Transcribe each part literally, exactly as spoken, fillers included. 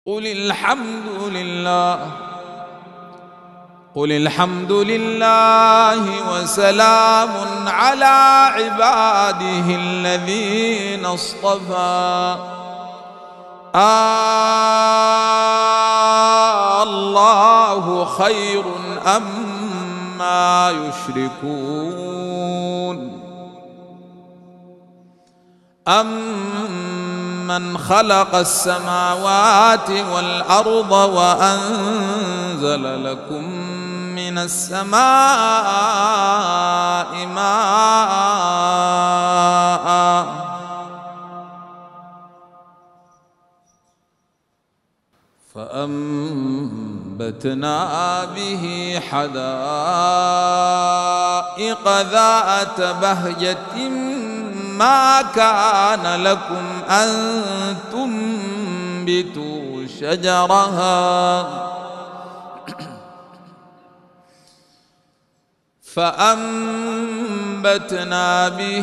قل الحمد لله قل الحمد لله وسلام على عباده الذين اصطفى. آه الله خير أما يشركون. أمن خلق السماوات والأرض وأنزل لكم من السماء ماء فأنبتنا به حدائق ذات بهجة ما كان لكم أن تنبتوا شجرها فأنبتنا به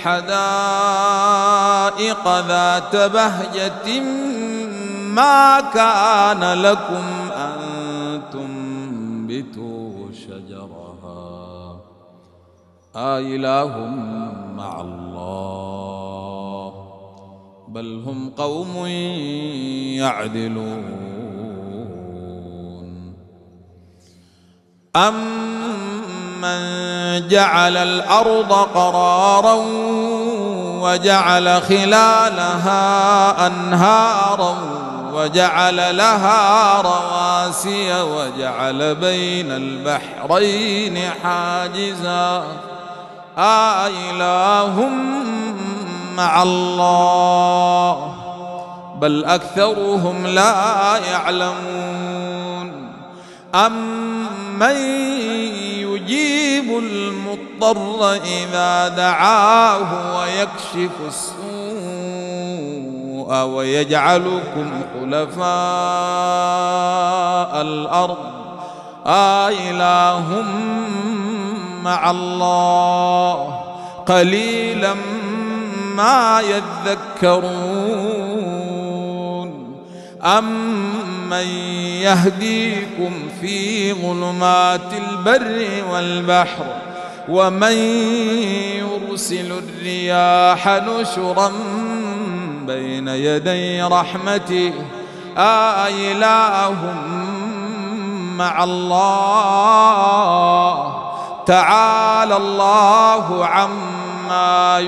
حدائق ذات بهجة ما كان لكم أن تنبتوا شجرها أإله مع الله بل هم قوم يعدلون. أمن جعل الأرض قرارا وجعل خلالها أنهارا وجعل لها رواسي وجعل بين البحرين حاجزا أإله مع الله بل أكثرهم لا يعلمون. أمن يجيب المضطر إذا دعاه ويكشف السوء ويجعلكم خلفاء الأرض أإله مع الله قليلا ما يذكرون. أمن يهديكم في ظلمات البر والبحر ومن يرسل الرياح نشرا بين يدي رحمته أإله مع الله تعالى الله عما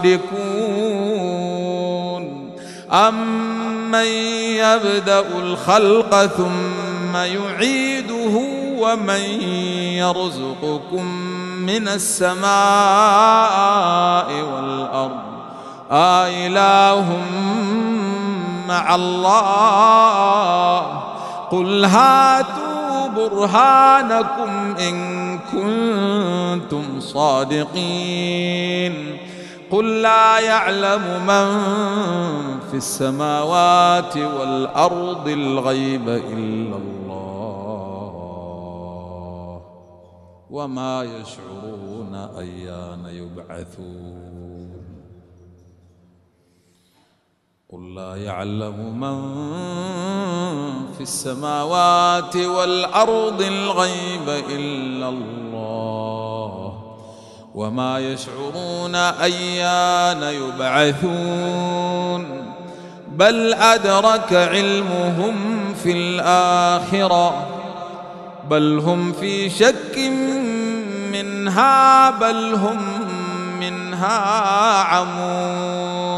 يشركون. أمن يبدأ الخلق ثم يعيده ومن يرزقكم من السماء والأرض أإله مع الله قل هاتوا برهانكم إن كنتم صادقين. قل لا يعلم من في السماوات والأرض الغيب إلا الله وما يشعرون أيان يبعثون. قل لا يعلم من في السماوات والأرض الغيب إلا الله وما يشعرون أيان يبعثون. بل أدرك علمهم في الآخرة بل هم في شك منها بل هم منها عمون.